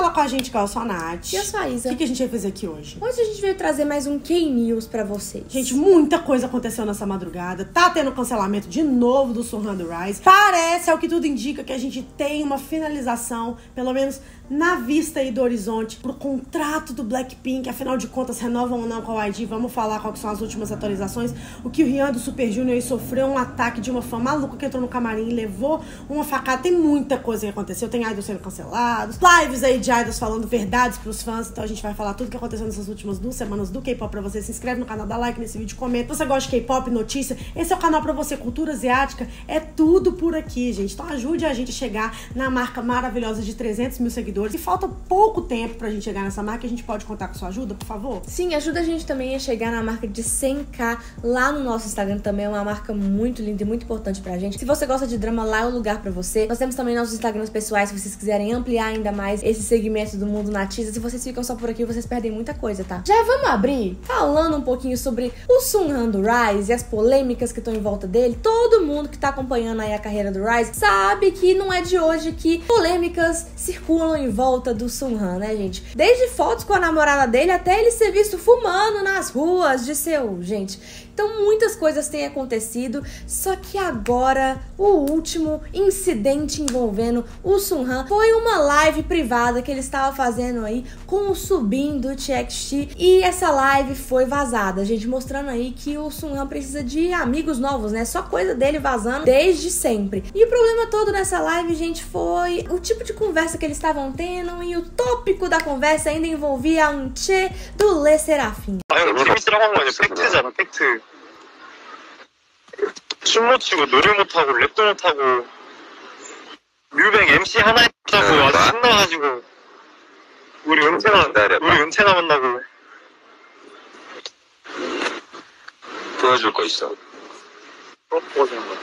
Fala com a gente, que eu sou a Nath. E eu sou a Isa. O que a gente vai fazer aqui hoje? Hoje a gente veio trazer mais um K-News pra vocês. Gente, muita coisa aconteceu nessa madrugada. Tá tendo cancelamento de novo do Sun Han do Rise. Parece, ao que tudo indica, que a gente tem uma finalização, pelo menos na vista aí do horizonte, pro contrato do Blackpink. Afinal de contas, renovam ou não com a YG. Vamos falar quais são as últimas atualizações. O que o Rian do Super Junior aí sofreu um ataque de uma fã maluca que entrou no camarim e levou uma facada. Tem muita coisa que aconteceu. Tem idols sendo cancelados, lives aí de idols falando verdades pros fãs. Então a gente vai falar tudo que aconteceu nessas últimas 2 semanas do K-pop pra você. Se inscreve no canal, dá like nesse vídeo, comenta. Se você gosta de K-pop, notícia, esse é o canal pra você. Cultura asiática, é tudo por aqui, gente. Então ajude a gente a chegar na marca maravilhosa de 300 mil seguidores. E falta pouco tempo pra gente chegar nessa marca. A gente pode contar com sua ajuda, por favor? Sim, ajuda a gente também a chegar na marca de 100k lá no nosso Instagram. Também é uma marca muito linda e muito importante pra gente. Se você gosta de drama, lá é o lugar pra você. Nós temos também nossos Instagrams pessoais, se vocês quiserem ampliar ainda mais esse segmento do mundo Natiza. Se vocês ficam só por aqui, vocês perdem muita coisa, tá? Já vamos abrir falando um pouquinho sobre o Sun Han do Rise e as polêmicas que estão em volta dele. Todo mundo que tá acompanhando aí a carreira do Rise sabe que não é de hoje que polêmicas circulam em volta do Sun Han, né, gente? Desde fotos com a namorada dele até ele ser visto fumando nas ruas de Seul, gente. Então muitas coisas têm acontecido, só que agora o último incidente envolvendo o Sun Han foi uma live privada que ele estava fazendo aí com o Subin do TXT, e essa live foi vazada, gente, mostrando aí que o Sun Han precisa de amigos novos, né? Só coisa dele vazando desde sempre. E o problema todo nessa live, gente, foi o tipo de conversa que eles estavam tendo, e o tópico da conversa ainda envolvia a Unche do Le Serafim. 재밌으라고 한 거 아니야? 팩트잖아, 팩트. 춤 못 추고 노래 못 하고 랩도 못 하고 뮤뱅 MC 하나 했다고 아주 신나가지고 우리 은채 남았다고. 보여줄 거 있어. 뭐가 되는 거야?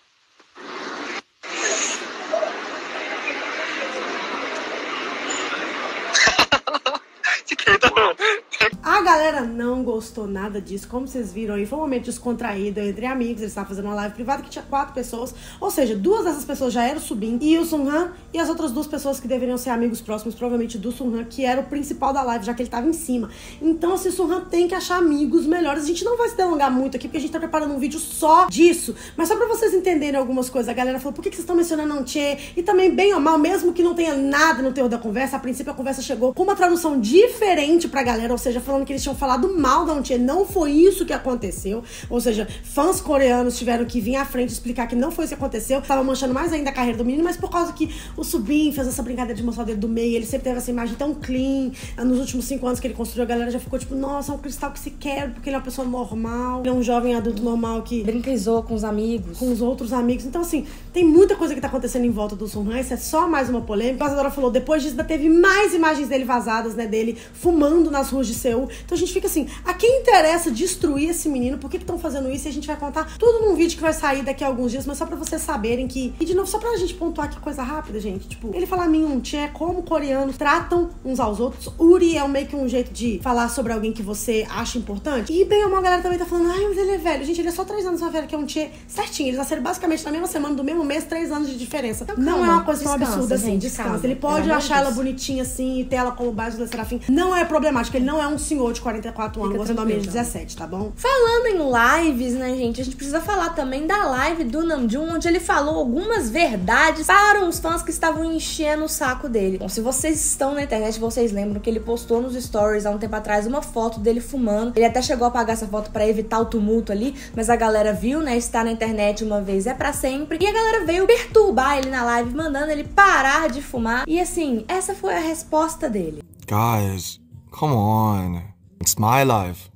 A galera não gostou nada disso, como vocês viram aí, foi um momento descontraído entre amigos. Eles estavam fazendo uma live privada que tinha 4 pessoas, ou seja, 2 dessas pessoas já eram o Subin e o Sun Han, e as outras 2 pessoas que deveriam ser amigos próximos, provavelmente do Sun Han, que era o principal da live, já que ele tava em cima. Então, assim, o Sun Han tem que achar amigos melhores. A gente não vai se delongar muito aqui, porque a gente tá preparando um vídeo só disso, mas só pra vocês entenderem algumas coisas. A galera falou, por que vocês estão mencionando a Unche? E também, bem ou mal, mesmo que não tenha nada no teor da conversa, a princípio a conversa chegou com uma tradução diferente pra galera, ou seja, falando que eles tinham falado mal da Unche. Não foi isso que aconteceu, ou seja, fãs coreanos tiveram que vir à frente explicar que não foi isso que aconteceu. Tava manchando mais ainda a carreira do menino, mas por causa que o Subin fez essa brincadeira de mostrar o dedo do meio, ele sempre teve essa imagem tão clean. Nos últimos 5 anos que ele construiu, a galera já ficou tipo, nossa, é um cristal que se quebra, porque ele é uma pessoa normal, ele é um jovem adulto normal que brinca e zoa com os amigos, com os outros amigos. Então, assim, tem muita coisa que tá acontecendo em volta do Sun Han. Isso é só mais uma polêmica. A Vazadora falou, depois disso ainda teve mais imagens dele vazadas, né, dele fumando nas ruas de Seul. Então a gente fica assim, a quem interessa destruir esse menino? Por que estão fazendo isso? E a gente vai contar tudo num vídeo que vai sair daqui a alguns dias, mas só pra vocês saberem que... E de novo, só pra gente pontuar aqui coisa rápida, gente. Tipo, ele fala Unche é como coreanos tratam uns aos outros. Uri é meio que um jeito de falar sobre alguém que você acha importante. E bem ou mal, a galera também tá falando, ai, mas ele é velho. Gente, ele é só 3 anos mais velho que a Unche certinho. Eles nasceram basicamente na mesma semana, do mesmo mês, 3 anos de diferença. Então, não é uma coisa tão absurda assim. Descansa. Ele pode achar ela bonitinha assim e ter ela como base do Serafim. Não é problemático. Ele não é um senhor de 44 anos, você nome de 17, tá bom? Falando em lives, né, gente, a gente precisa falar também da live do Namjoon, onde ele falou algumas verdades para os fãs que estavam enchendo o saco dele. Bom, se vocês estão na internet, vocês lembram que ele postou nos stories há um tempo atrás uma foto dele fumando. Ele até chegou a apagar essa foto pra evitar o tumulto ali, mas a galera viu, né, estar na internet uma vez é pra sempre. E a galera veio perturbar ele na live, mandando ele parar de fumar. E assim, essa foi a resposta dele. Guys, come on. It's my life.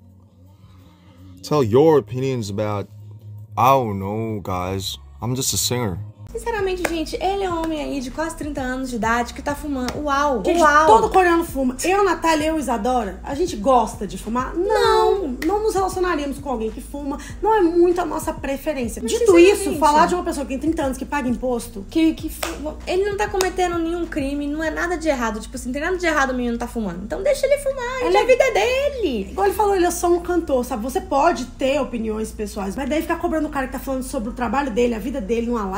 Tell your opinions about... I don't know, guys. I'm just a singer. Sinceramente, gente, ele é um homem aí de quase 30 anos de idade que tá fumando. Uau! Gente, uau! Todo coreano fuma. Eu, Natália, eu, Isadora, a gente gosta de fumar? Não nos relacionaríamos com alguém que fuma. Não é muito a nossa preferência. Mas, dito isso, falar de uma pessoa que tem 30 anos que paga imposto... Que fuma, ele não tá cometendo nenhum crime, não é nada de errado. Tipo assim, não tem nada de errado o menino tá fumando. Então deixa ele fumar, a vida é dele. Igual ele falou, ele é só um cantor, sabe? Você pode ter opiniões pessoais, mas daí ficar cobrando o cara que tá falando sobre o trabalho dele, a vida dele numa live...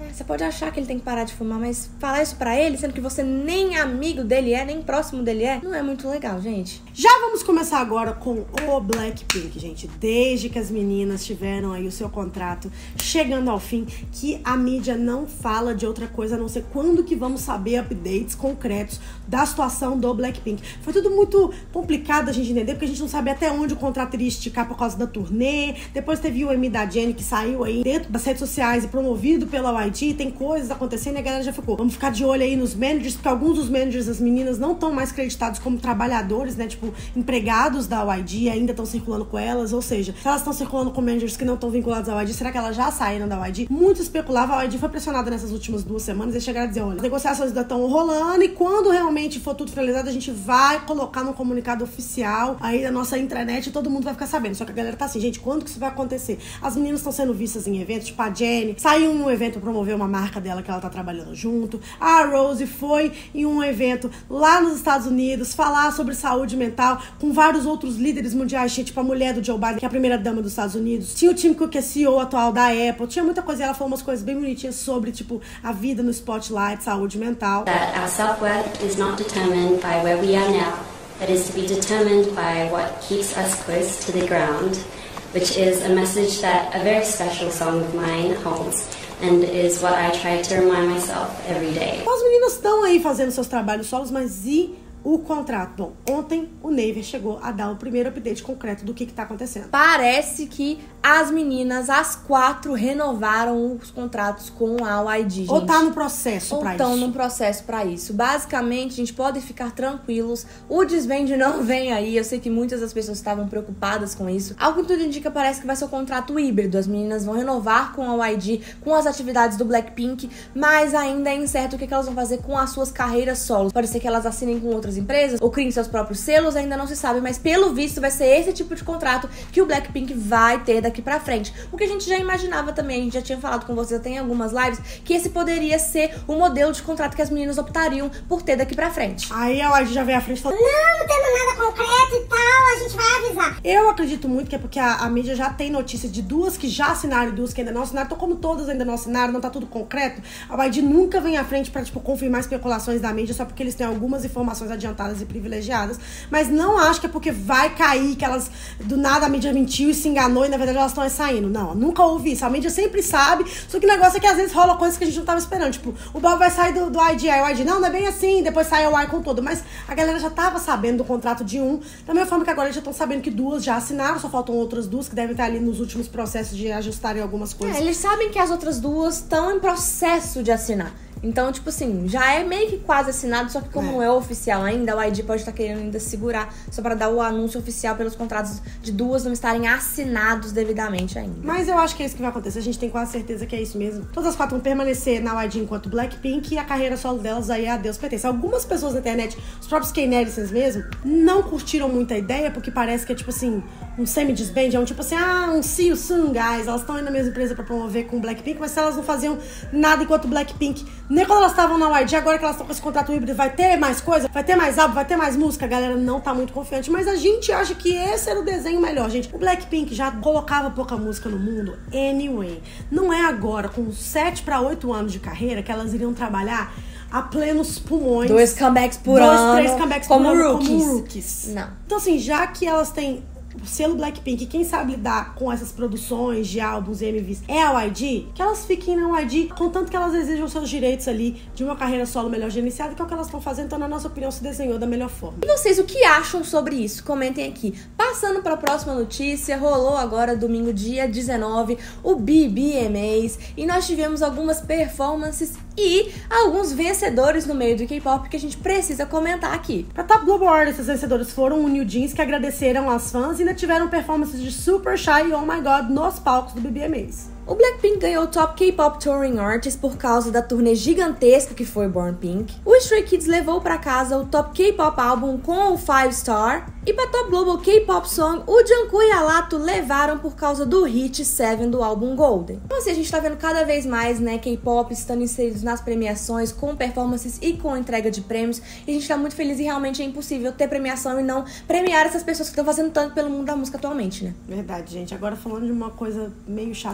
Você pode achar que ele tem que parar de fumar, mas falar isso pra ele, sendo que você nem amigo dele é, nem próximo dele é, não é muito legal, gente. Já vamos começar agora com o Blackpink, gente. Desde que as meninas tiveram aí o seu contrato chegando ao fim, que a mídia não fala de outra coisa a não ser quando que vamos saber updates concretos da situação do Blackpink. Foi tudo muito complicado a gente entender, porque a gente não sabe até onde o contrato iria esticar por causa da turnê. Depois teve o M da Jennie que saiu aí dentro das redes sociais e promovido pela YG. Tem coisas acontecendo e a galera já ficou. Vamos ficar de olho aí nos managers, porque alguns dos managers das meninas não estão mais creditados como trabalhadores, né? Tipo, empregados da YG, ainda estão circulando com elas. Ou seja, se elas estão circulando com managers que não estão vinculados à YG, será que elas já saíram da YG? Muito especulava. A YG foi pressionada nessas últimas 2 semanas e chegaram a dizer, olha, as negociações ainda estão rolando e quando realmente for tudo finalizado, a gente vai colocar num comunicado oficial aí da nossa intranet e todo mundo vai ficar sabendo. Só que a galera tá assim, gente, quando que isso vai acontecer? As meninas estão sendo vistas em eventos, tipo a Jennie saiu em um evento pra promover uma marca dela que ela tá trabalhando junto. A Rose foi em um evento lá nos Estados Unidos falar sobre saúde mental com vários outros líderes mundiais. Tinha tipo a mulher do Joe Biden, que é a primeira dama dos Estados Unidos. Tinha o Tim Cook, que é CEO atual da Apple. Tinha muita coisa e ela falou umas coisas bem bonitinhas sobre, tipo, a vida no spotlight, saúde mental. That our self-worth is not determined by where we are now. It is to be determined by what keeps us close to the ground, which is a message that a very special song of mine holds. And is what I try to remind myself every day. As meninas estão aí fazendo seus trabalhos solos, mas e o contrato? Bom, ontem o Naver chegou a dar o primeiro update concreto do que tá acontecendo. Parece que as meninas, as 4, renovaram os contratos com a YG, gente. Ou tá no processo pra isso. Ou estão no processo pra isso. Basicamente, a gente pode ficar tranquilos. O desvende não vem aí. Eu sei que muitas das pessoas estavam preocupadas com isso. Algo que tudo indica, parece que vai ser um contrato híbrido. As meninas vão renovar com a YG, com as atividades do Blackpink, mas ainda é incerto o que elas vão fazer com as suas carreiras solos. Pode ser que elas assinem com outras empresas ou criem seus próprios selos, ainda não se sabe, mas pelo visto vai ser esse tipo de contrato que o Blackpink vai ter daqui pra frente. O que a gente já imaginava também, a gente já tinha falado com vocês até em algumas lives, que esse poderia ser o modelo de contrato que as meninas optariam por ter daqui pra frente. Aí a YG já veio à frente e falou, não temos nada concreto e tal, a gente vai avisar. Eu acredito muito que é porque a mídia já tem notícia de 2 que já assinaram e 2 que ainda não assinaram. Então, como todas ainda não assinaram, não tá tudo concreto, a YG nunca vem à frente pra, tipo, confirmar especulações da mídia só porque eles têm algumas informações adiantadas e privilegiadas. Mas não acho que é porque vai cair, que elas, do nada, a mídia mentiu e se enganou e, na verdade, elas estão saindo. Não, nunca ouvi isso. A mídia sempre sabe, só que o negócio é que às vezes rola coisas que a gente não tava esperando. Tipo, o Bob vai sair do YG, aí o YG, não é bem assim, depois sai o Y com todo. Mas a galera já tava sabendo do contrato de um, da mesma forma que agora eles já estão sabendo que 2 já assinaram, só faltam outras 2 que devem estar ali nos últimos processos de ajustarem algumas coisas. Eles sabem que as outras 2 estão em processo de assinar. Então, tipo assim, já é meio que quase assinado, só que como não é oficial ainda, o YG pode estar querendo ainda segurar só pra dar o anúncio oficial pelos contratos de 2 não estarem assinados devidamente ainda. Mas eu acho que é isso que vai acontecer, a gente tem quase certeza que é isso mesmo. Todas as 4 vão permanecer na YG enquanto Blackpink e a carreira solo delas aí a Deus pertence. Algumas pessoas na internet, os próprios K-Nelsons mesmo, não curtiram muito a ideia, porque parece que é tipo assim, um semi-disband, é um tipo assim, um see you soon, guys. Elas estão aí na mesma empresa pra promover com o Blackpink, mas se elas não faziam nada enquanto Blackpink, nem quando elas estavam na YG, agora que elas estão com esse contrato híbrido, vai ter mais coisa? Vai ter mais álbum? Vai ter mais música? A galera não tá muito confiante, mas a gente acha que esse era o desenho melhor, gente. O Blackpink já colocava pouca música no mundo anyway. Não é agora, com 7 para 8 anos de carreira, que elas iriam trabalhar a plenos pulmões. 2 comebacks por ano. 2, 3 comebacks como por ano, rookies. como rookies. Não. Então assim, já que elas têm o selo Blackpink, quem sabe lidar com essas produções de álbuns e MVs é a YG, que elas fiquem na YG, contanto que elas exijam seus direitos ali de uma carreira solo melhor gerenciada, que é o que elas estão fazendo, então na nossa opinião se desenhou da melhor forma. E vocês, o que acham sobre isso? Comentem aqui. Passando para a próxima notícia, rolou agora domingo dia 19 o BBMAs e nós tivemos algumas performances e alguns vencedores no meio do K-pop que a gente precisa comentar aqui. Pra Top Global Artists, esses vencedores foram o New Jeans, que agradeceram as fãs e ainda tiveram performances de Super Shy e Oh My God nos palcos do BBMAs. O Blackpink ganhou o Top K-Pop Touring Artist por causa da turnê gigantesca que foi Born Pink. O Stray Kids levou pra casa o Top K-Pop Album com o 5 Star. E pra Top Global K-Pop Song, o Jungkook e a Lato levaram por causa do hit 7 do álbum Golden. Então assim, a gente tá vendo cada vez mais, né, K-pop estando inseridos nas premiações, com performances e com entrega de prêmios. E a gente tá muito feliz e realmente é impossível ter premiação e não premiar essas pessoas que estão fazendo tanto pelo mundo da música atualmente, né? Verdade, gente. Agora falando de uma coisa meio chata que aconteceu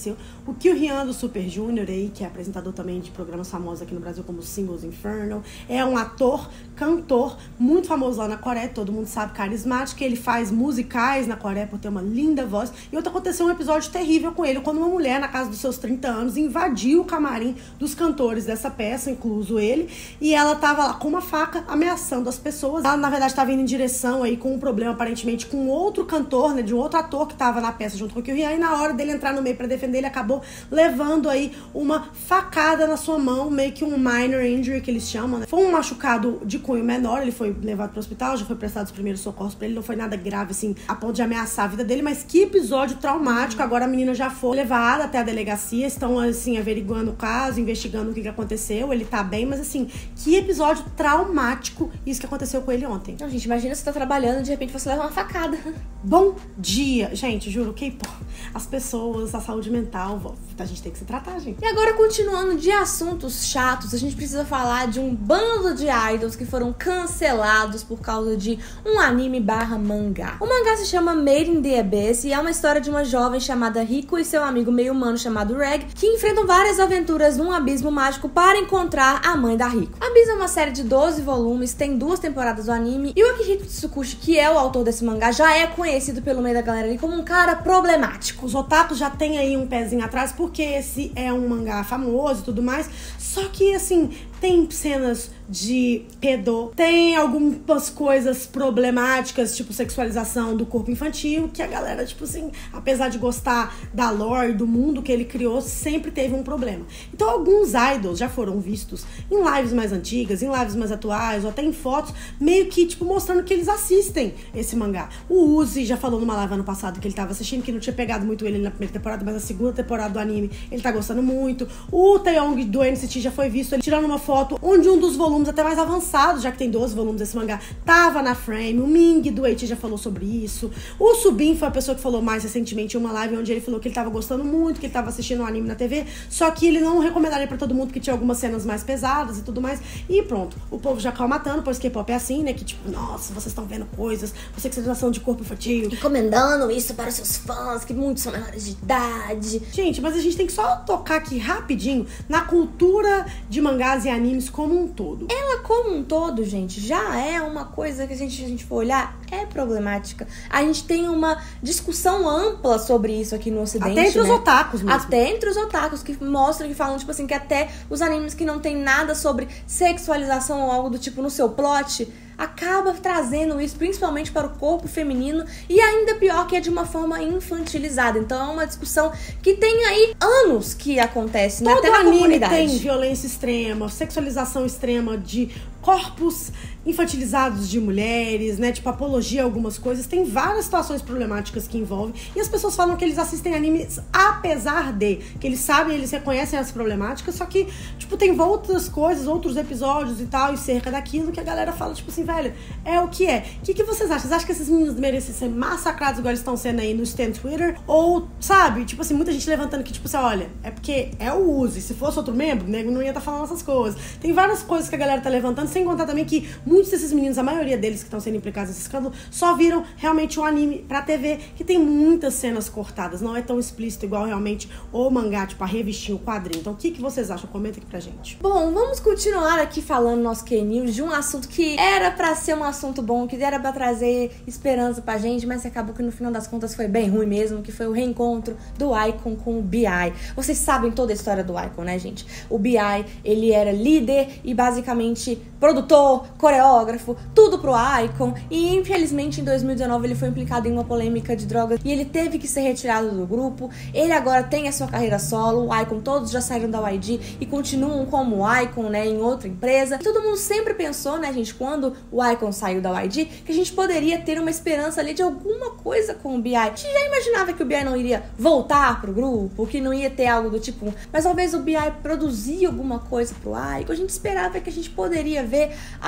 aconteceu. O Kyuhyun do Super Junior aí, que é apresentador também de programas famosos aqui no Brasil, como Singles Inferno, é um ator, cantor, muito famoso lá na Coreia, todo mundo sabe, carismático, ele faz musicais na Coreia por ter uma linda voz. E outro, aconteceu um episódio terrível com ele, quando uma mulher, na casa dos seus 30 anos, invadiu o camarim dos cantores dessa peça, incluso ele, e ela tava lá com uma faca ameaçando as pessoas. Ela, na verdade, estava indo em direção aí com um problema, aparentemente, com outro cantor, né, de um outro ator que tava na peça junto com o Kyuhyun, e na hora dele entrar no meio pra defender, ele acabou levando aí uma facada na sua mão, meio que um minor injury, que eles chamam, né? Foi um machucado de cunho menor, ele foi levado pro hospital, já foi prestado os primeiros socorros pra ele, não foi nada grave, assim, a ponto de ameaçar a vida dele, mas que episódio traumático. Agora a menina já foi levada até a delegacia, estão, assim, averiguando o caso, investigando o que aconteceu, ele tá bem, mas, assim, que episódio traumático isso que aconteceu com ele ontem. Não, gente, imagina você tá trabalhando e de repente você leva uma facada. Bom dia, gente, juro, as pessoas, a saúde mental, a gente tem que se tratar, gente. E agora, continuando de assuntos chatos, a gente precisa falar de um bando de idols que foram cancelados por causa de um anime / mangá. O mangá se chama Made in the Abyss e é uma história de uma jovem chamada Rico e seu amigo meio humano chamado Reg, que enfrentam várias aventuras num abismo mágico para encontrar a mãe da Rico. Abyss é uma série de 12 volumes, tem 2 temporadas do anime, e o Akihito Tsukushi, que é o autor desse mangá, já é conhecido pelo meio da galera ali como um cara problemático. Os otakus já tem aí um pezinho atrás, porque esse é um mangá famoso e tudo mais, só que, assim, tem cenas de pedo, tem algumas coisas problemáticas, tipo sexualização do corpo infantil, que a galera, tipo assim, apesar de gostar da lore, do mundo que ele criou, sempre teve um problema. Então alguns idols já foram vistos em lives mais antigas, em lives mais atuais, ou até em fotos, meio que, tipo, mostrando que eles assistem esse mangá. O Uzi já falou numa live ano passado que ele tava assistindo, que não tinha pegado muito ele na primeira temporada, mas na segunda temporada do anime ele tá gostando muito. O Taeyong do NCT já foi visto ele tirando uma foto onde um dos volumes até mais avançados, já que tem 12 volumes desse mangá, tava na frame. O Ming do Eiichi já falou sobre isso. O Subin foi a pessoa que falou mais recentemente em uma live onde ele falou que ele tava gostando muito, que ele tava assistindo um anime na TV, só que ele não recomendaria pra todo mundo, porque tinha algumas cenas mais pesadas e tudo mais. E pronto, o povo já caiu matando, pois K-pop é assim, né? Que tipo, nossa, vocês estão vendo coisas, sexualização de corpo infantil. Recomendando isso para os seus fãs, que muitos são menores de idade. Gente, mas a gente tem que só tocar aqui rapidinho na cultura de mangás e animes como um todo. Ela, como um todo, gente, já é uma coisa que, se a gente for olhar, é problemática. A gente tem uma discussão ampla sobre isso aqui no Ocidente, até entre os otakus mesmo. Até entre os otakus, que mostram, que falam, tipo assim, que até os animes que não tem nada sobre sexualização ou algo do tipo no seu plot, acaba trazendo isso principalmente para o corpo feminino, e ainda pior, que é de uma forma infantilizada. Então é uma discussão que tem aí anos que acontece, né? Até na comunidade. Tem violência extrema, sexualização extrema de corpos infantilizados de mulheres, né? Tipo, apologia a algumas coisas. Tem várias situações problemáticas que envolvem. E as pessoas falam que eles assistem animes apesar de, que eles sabem, eles reconhecem as problemáticas, só que, tipo, tem outras coisas, outros episódios e tal, e cerca daquilo, que a galera fala, tipo assim, velho, é o que é. O que vocês acham? Vocês acham que esses meninos merecem ser massacrados igual eles estão sendo aí no Stan Twitter? Ou, sabe, tipo assim, muita gente levantando que, tipo assim, olha, é porque é o Uzi. Se fosse outro membro, o nego não ia estar falando essas coisas. Tem várias coisas que a galera tá levantando, sem contar também que muitos desses meninos, a maioria deles que estão sendo implicados nesse escândalo, só viram realmente um anime pra TV, que tem muitas cenas cortadas, não é tão explícito igual realmente o mangá, tipo a revistinha, o quadrinho. Então o que vocês acham? Comenta aqui pra gente. Bom, vamos continuar aqui falando nosso K-News de um assunto que era pra ser um assunto bom, que era pra trazer esperança pra gente, mas acabou que no final das contas foi bem ruim mesmo, que foi o reencontro do iKON com o B.I. Vocês sabem toda a história do iKON, né, gente? O B.I, ele era líder e basicamente produtor, coreógrafo, tudo pro iKON, e infelizmente em 2019 ele foi implicado em uma polêmica de drogas e ele teve que ser retirado do grupo. Ele agora tem a sua carreira solo, o iKON, todos já saíram da YG e continuam como iKON, né, em outra empresa. Todo mundo sempre pensou, né, gente, quando o iKON saiu da YG, que a gente poderia ter uma esperança ali de alguma coisa com o B.I. A gente já imaginava que o B.I. não iria voltar pro grupo, que não ia ter algo do tipo, mas talvez o B.I. produzir alguma coisa pro iKON. A gente esperava que a gente poderia ver algo desse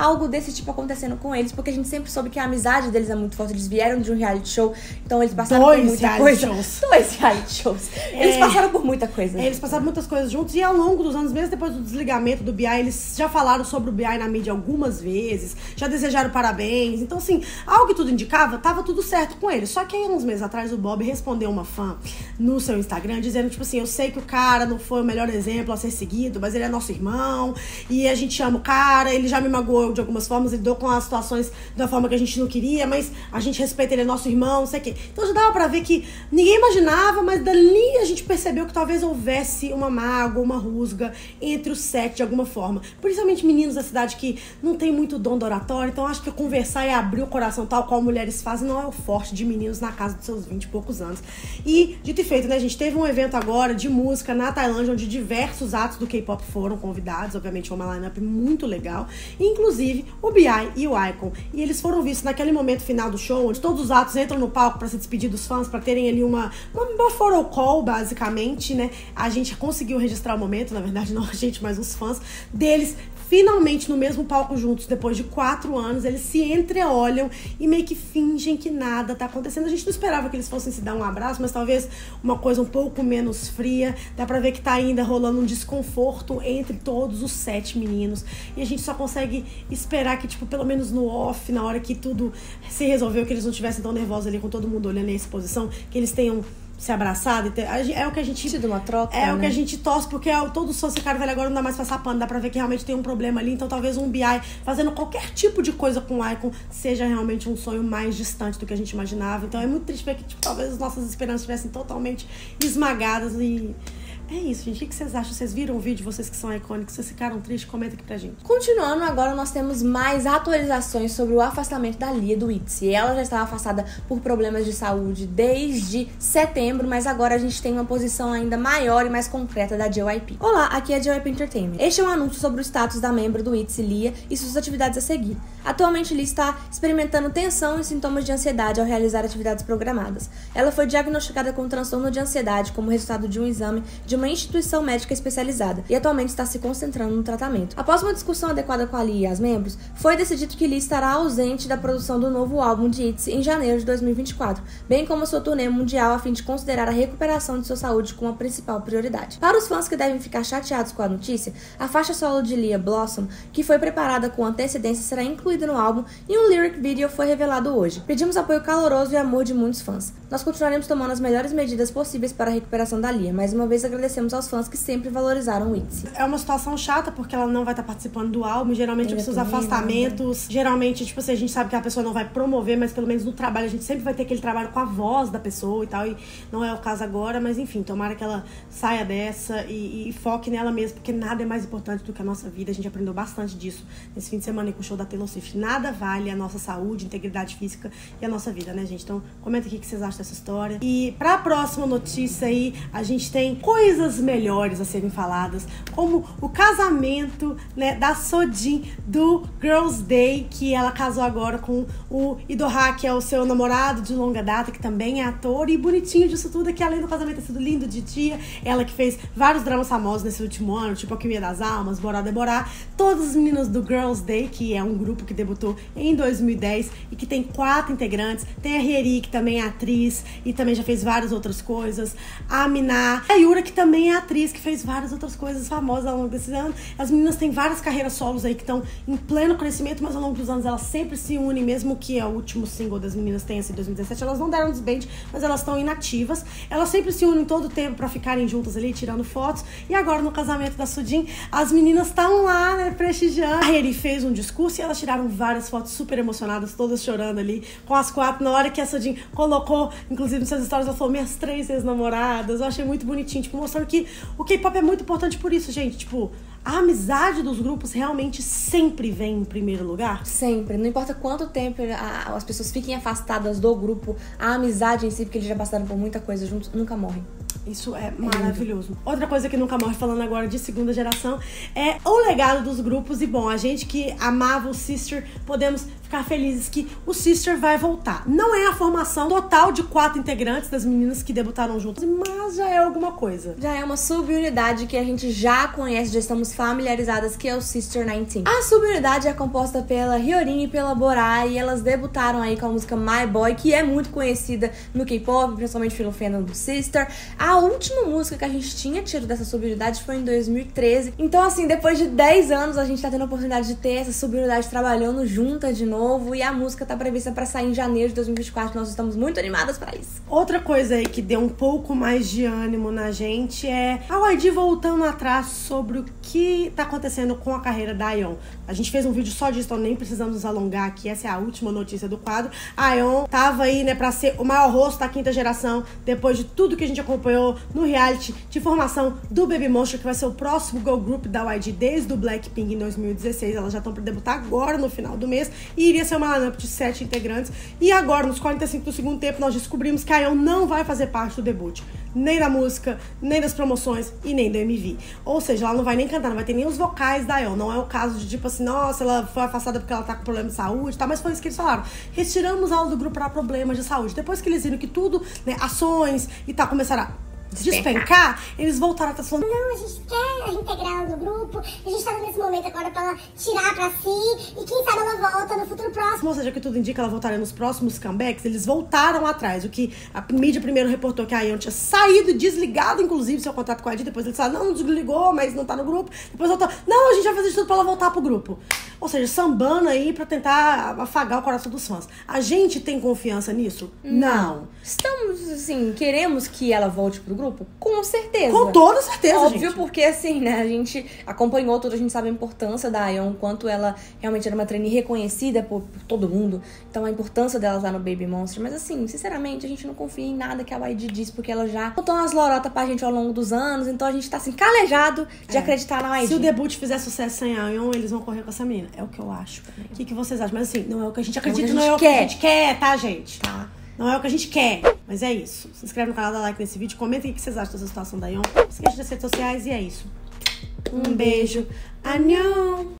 desse tipo acontecendo com eles, porque a gente sempre soube que a amizade deles é muito forte. Eles vieram de um reality show, então eles passaram por muita coisa. 2 reality shows. Eles passaram por muita coisa. Eles passaram muitas coisas juntos e ao longo dos anos, mesmo depois do desligamento do B.I., eles já falaram sobre o B.I. na mídia algumas vezes, já desejaram parabéns. Então, assim, algo que tudo indicava, tava tudo certo com eles. Só que aí, uns meses atrás, o Bob respondeu uma fã no seu Instagram, dizendo, tipo assim, eu sei que o cara não foi o melhor exemplo a ser seguido, mas ele é nosso irmão, e a gente ama o cara, ele já me magoou de algumas formas, ele lidou com as situações da forma que a gente não queria, mas a gente respeita, ele é nosso irmão, não sei o quê. Então já dava pra ver que ninguém imaginava, mas dali a gente percebeu que talvez houvesse uma mágoa, uma rusga entre os 7 de alguma forma. Principalmente meninos da cidade que não tem muito dom do oratório, então acho que conversar e abrir o coração tal qual mulheres fazem não é o forte de meninos na casa dos seus 20 e poucos anos. E, dito e feito, né, a gente teve um evento agora de música na Tailândia, onde diversos atos do K-pop foram convidados, obviamente uma line-up muito legal, inclusive o B.I. e o iKON. E eles foram vistos naquele momento final do show, onde todos os atos entram no palco para se despedir dos fãs, para terem ali uma photo call, basicamente, né? A gente conseguiu registrar o momento, na verdade não a gente, mas os fãs deles, finalmente no mesmo palco juntos, depois de 4 anos, eles se entreolham e meio que fingem que nada tá acontecendo. A gente não esperava que eles fossem se dar um abraço, mas talvez uma coisa um pouco menos fria. Dá pra ver que tá ainda rolando um desconforto entre todos os 7 meninos. E a gente só consegue esperar que, tipo, pelo menos no off, na hora que tudo se resolveu, que eles não tivessem tão nervosos ali com todo mundo olhando a exposição, que eles tenham se abraçado. É o que a gente... Tido uma troca, é, né? O que a né? gente torce, porque todos os fãs ficaram velho, agora não dá mais pra passar pano, dá pra ver que realmente tem um problema ali. Então talvez um B.I. fazendo qualquer tipo de coisa com o iKON seja realmente um sonho mais distante do que a gente imaginava. Então é muito triste ver que, tipo, talvez as nossas esperanças estivessem totalmente esmagadas. E é isso, gente. O que vocês acham? Vocês viram o vídeo? Vocês que são icônicos, vocês ficaram tristes? Comenta aqui pra gente. Continuando, agora nós temos mais atualizações sobre o afastamento da Lia do ITZY. Ela já estava afastada por problemas de saúde desde setembro, mas agora a gente tem uma posição ainda maior e mais concreta da JYP. Olá, aqui é a JYP Entertainment. Este é um anúncio sobre o status da membro do ITZY, Lia, e suas atividades a seguir. Atualmente, Lia está experimentando tensão e sintomas de ansiedade ao realizar atividades programadas. Ela foi diagnosticada com transtorno de ansiedade como resultado de um exame de uma instituição médica especializada e atualmente está se concentrando no tratamento. Após uma discussão adequada com a Lia e as membros, foi decidido que Lia estará ausente da produção do novo álbum de ITZY em janeiro de 2024, bem como sua turnê mundial a fim de considerar a recuperação de sua saúde como a principal prioridade. Para os fãs que devem ficar chateados com a notícia, a faixa solo de Lia, Blossom, que foi preparada com antecedência, será incluída no álbum e um lyric video foi revelado hoje. Pedimos apoio caloroso e amor de muitos fãs. Nós continuaremos tomando as melhores medidas possíveis para a recuperação da Lia. Mais uma vez agradecemos aos fãs que sempre valorizaram o ITZY. É uma situação chata, porque ela não vai estar participando do álbum. Geralmente, os seus afastamentos, geralmente, tipo assim, a gente sabe que a pessoa não vai promover, mas pelo menos no trabalho, a gente sempre vai ter aquele trabalho com a voz da pessoa e tal, e não é o caso agora, mas enfim, tomara que ela saia dessa e foque nela mesma, porque nada é mais importante do que a nossa vida. A gente aprendeu bastante disso nesse fim de semana com o show da Taylor Swift. Nada vale a nossa saúde, integridade física e a nossa vida, né, gente? Então, comenta aqui o que vocês acham dessa história. E pra próxima notícia aí, a gente tem coisas melhores a serem faladas, como o casamento, né, da Sojin do Girls' Day, que ela casou agora com o Idoha, que é o seu namorado de longa data, que também é ator, e bonitinho disso tudo, que além do casamento ter sido lindo de dia, ela que fez vários dramas famosos nesse último ano, tipo Alquimia das Almas, Borá Deborah, todas as meninas do Girls' Day, que é um grupo que debutou em 2010 e que tem 4 integrantes, tem a Hyeri, que também é atriz e também já fez várias outras coisas, a Minah, a Yura, que também é atriz, que fez várias outras coisas famosas ao longo desses anos. As meninas têm várias carreiras solos aí que estão em pleno crescimento, mas ao longo dos anos elas sempre se unem, mesmo que o último single das meninas tenha sido em 2017, elas não deram desband, mas elas estão inativas. Elas sempre se unem todo o tempo pra ficarem juntas ali, tirando fotos. E agora no casamento da Sojin, as meninas estão lá, né, prestigiando. A Hyeri fez um discurso e elas tiraram várias fotos super emocionadas, todas chorando ali, com as 4. Na hora que a Sojin colocou, inclusive nos seus stories, ela falou, minhas 3 ex-namoradas. Eu achei muito bonitinho, tipo, mostrando que o K-pop é muito importante por isso, gente. Tipo, a amizade dos grupos realmente sempre vem em primeiro lugar. Sempre. Não importa quanto tempo as pessoas fiquem afastadas do grupo, a amizade em si, porque eles já passaram por muita coisa juntos, nunca morre. Isso é maravilhoso. Outra coisa que nunca morre, falando agora de segunda geração, é o legado dos grupos. E bom, a gente que amava o Sister, podemos ficar felizes que o Sister vai voltar. Não é a formação total de 4 integrantes das meninas que debutaram juntas, mas já é alguma coisa. Já é uma subunidade que a gente já conhece, já estamos familiarizadas, que é o Sister 19. A subunidade é composta pela Hyorin e pela Bora, e elas debutaram aí com a música My Boy, que é muito conhecida no K-pop, principalmente pelo fandom do Sister. A última música que a gente tinha tido dessa subunidade foi em 2013. Então, assim, depois de 10 anos, a gente tá tendo a oportunidade de ter essa subunidade trabalhando junta de novo. E a música tá prevista pra sair em janeiro de 2024. Nós estamos muito animadas pra isso. Outra coisa aí que deu um pouco mais de ânimo na gente é a YG voltando atrás sobre o que tá acontecendo com a carreira da Ayeon. A gente fez um vídeo só disso, então nem precisamos nos alongar aqui. Essa é a última notícia do quadro. A Ayeon tava aí, né, pra ser o maior rosto da 5ª geração, depois de tudo que a gente acompanhou no reality de formação do Baby Monster, que vai ser o próximo girl group da YG desde o Blackpink em 2016. Elas já estão pra debutar agora no final do mês e iria ser uma lineup de 7 integrantes. E agora, nos 45 do segundo tempo, nós descobrimos que a Ayeon não vai fazer parte do debut, nem da música, nem das promoções e nem do MV. Ou seja, ela não vai nem cantar, não vai ter nem os vocais da Ayeon. Não é o caso de tipo assim, nossa, ela foi afastada porque ela tá com problema de saúde, tá? Mas foi isso que eles falaram. Retiramos ela do grupo para problemas de saúde. Depois que eles viram que tudo, né, ações e tal, começaram a despencar, eles voltaram a estar falando, não, a gente quer integrar ela no grupo, a gente tá nesse momento agora pra ela tirar pra si, e quem sabe ela volta no futuro próximo. Ou seja, que tudo indica, ela voltaria nos próximos comebacks. Eles voltaram atrás, o que a mídia primeiro reportou que a Ayeon tinha saído, desligado inclusive seu contrato com a YG, depois eles falaram, não desligou, mas não tá no grupo, depois voltou, não, a gente vai fazer tudo pra ela voltar pro grupo. Ou seja, sambando aí pra tentar afagar o coração dos fãs. A gente tem confiança nisso? Não. Estamos, assim, queremos que ela volte pro grupo? Com certeza. Com toda certeza, óbvio, gente. Porque, assim, né, a gente acompanhou tudo, a gente sabe a importância da Ayeon, quanto ela realmente era uma trainee reconhecida por todo mundo. Então, a importância dela lá no Baby Monster. Mas, assim, sinceramente, a gente não confia em nada que a YG diz, porque ela já botou umas lorotas pra gente ao longo dos anos. Então, a gente tá, assim, calejado de acreditar na YG. Se o debut fizer sucesso sem a Ayeon, eles vão correr com essa mina. É o que eu acho. O que vocês acham? Mas, assim, não é o que a gente acredita, não é o que a gente quer, tá, gente? Tá. Não é o que a gente quer, mas é isso. Se inscreve no canal, dá like nesse vídeo, comenta o que vocês acham dessa situação da Ayeon. Não esqueça das redes sociais e é isso. Um beijo. Annyeong!